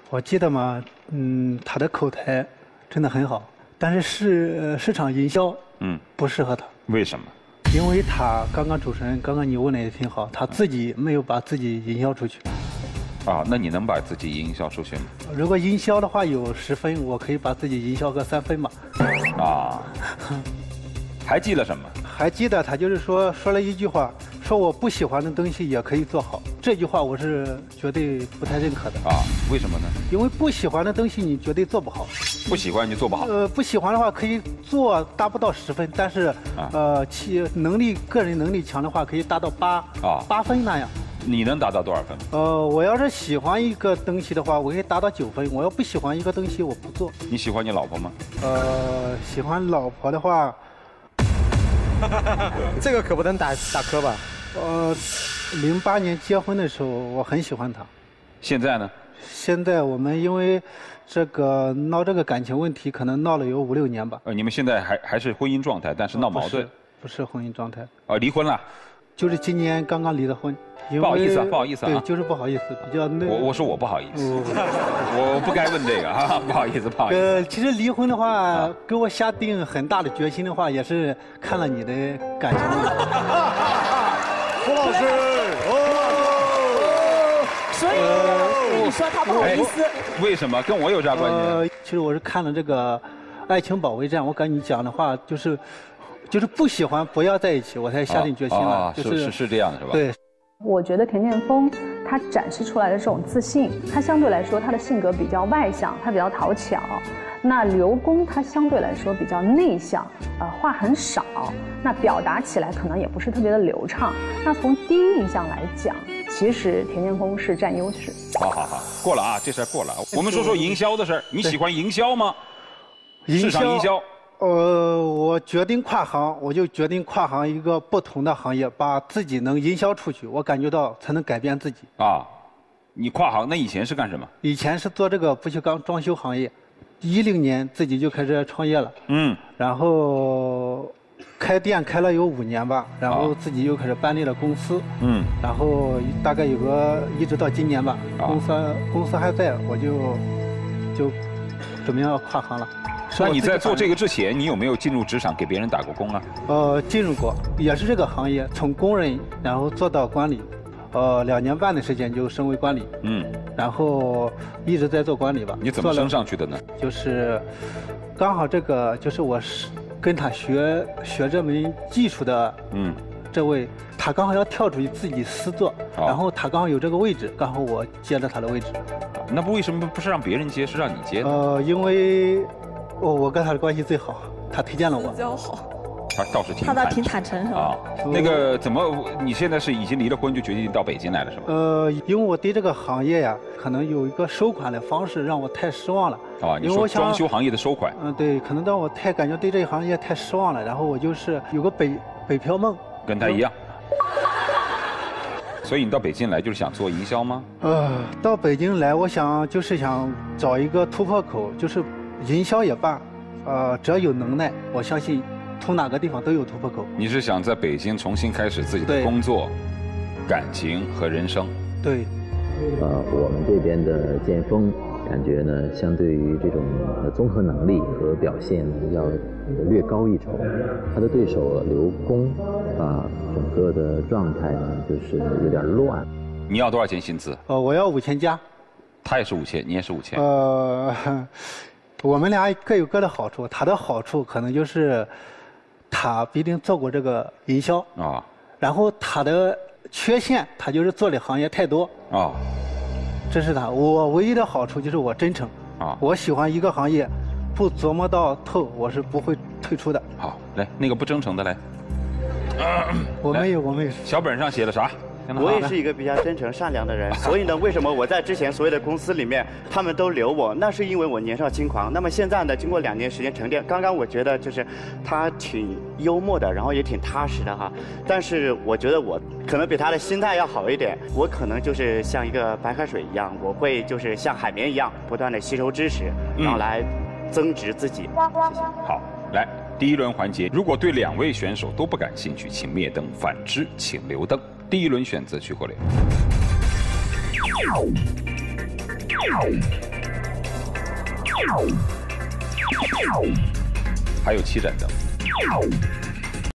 我记得嘛，他的口才真的很好，但是市场营销不适合他。 为什么？ 因为他主持人刚刚你问的也挺好，他自己没有把自己营销出去。 啊，那你能把自己营销出去吗？ 如果营销的话有10分，我可以把自己营销个3分吧。 啊，还记得什么？ 还记得他就是说了一句话，说我不喜欢的东西也可以做好。这句话我是绝对不太认可的。 啊，为什么呢？ 因为不喜欢的东西你绝对做不好。 不喜欢就做不好。 不喜欢的话可以做达不到10分，但是个人能力强的话可以达到8分那样。 你能达到多少分？ 我要是喜欢一个东西的话，我可以达到9分。我要不喜欢一个东西，我不做。 你喜欢你老婆吗？ 喜欢老婆的话， 这个可不能打磕吧 ？08年结婚的时候，我很喜欢她。现在呢？ 现在我们因为闹这个感情问题，可能闹了有5、6年吧。 你们现在还是婚姻状态，但是闹矛盾？ 不是婚姻状态。 离婚了？ 就是今年刚刚离的婚。 不好意思啊。 对，就是不好意思，比较那。 我说我不好意思，我不该问这个啊，不好意思。 其实离婚的话，给我下定很大的决心的话，也是看了你的感情。 胡老师， 所以你说他不好意思， 为什么跟我有啥关系？ 其实我是看了这个《爱情保卫战》，我跟你讲的话就是不喜欢不要在一起，我才下定决心了。 是这样的是吧？ 对。 我觉得田建锋他展示出来的这种自信，他相对来说他的性格比较外向，他比较讨巧。那刘工他相对来说比较内向，话很少，那表达起来可能也不是特别的流畅。那从第一印象来讲，其实田建锋是占优势。 好，过了啊，这事儿过了。我们说营销的事儿，你喜欢营销吗？市场营销。 我决定跨行，我就决定跨行一个不同的行业，把自己能营销出去，我感觉到才能改变自己。 你跨行，那以前是干什么？ 以前是做这个不锈钢装修行业，10年自己就开始创业了。然后开店开了有5年吧，然后自己又开始办立了公司。然后大概一直到今年吧，公司还在，我就准备要跨行了。 那你在做这个之前，你有没有进入职场给别人打过工啊？ 进入过，也是这个行业，从工人然后做到管理，2年半的时间就升为管理。然后一直在做管理吧。 你怎么升上去的呢？ 就是刚好就是我是跟他学这门技术的。这位他刚好要跳出去自己私做，然后他刚好有这个位置，刚好我接了他的位置。 那为什么不是让别人接，是让你接呢？ 因为我跟他的关系最好，他推荐了我。 比较好。 他倒是他倒挺坦诚是吧？ 那个你现在是已经离了婚就决定到北京来了是吧？ 因为我对这个行业呀，可能有一个收款的方式让我太失望了。 你说装修行业的收款？ 对，可能让我感觉对这个行业太失望了。然后我就是有个北漂梦。 跟他一样。所以你到北京来就是想做营销吗？ 到北京来，我想找一个突破口，就是营销也罢，只要有能耐，我相信从哪个地方都有突破口。 你是想在北京重新开始自己的工作、感情和人生？ 对。 我们这边的建锋，感觉呢，相对于这种综合能力和表现呢，要略高一筹。他的对手刘工，整个的状态呢，就是有点乱。 你要多少钱薪资？ 我要5000加。 他也是5000，你也是5000。 我们俩各有各的好处。他的好处可能就是他必定做过这个营销然后他的缺陷，他就是做的行业太多这是他。我唯一的好处就是我真诚我喜欢一个行业，不琢磨到透，我是不会退出的。 好，来那个不真诚的来。 我没有。 小本上写的啥？ 我也是一个比较真诚善良的人，所以呢，为什么我在之前所有的公司里面，他们都留我？那是因为我年少轻狂。那么现在呢，经过2年时间沉淀，刚刚我觉得就是他挺幽默的，然后也挺踏实的哈。但是我觉得我可能比他的心态要好一点，我可能就是像一个白开水一样，我会就是像海绵一样，不断的吸收知识，然后来增值自己。 好，来。第1轮环节，如果对2位选手都不感兴趣，请灭灯；反之，请留灯。第1轮选择曲国磊。 还有7盏灯。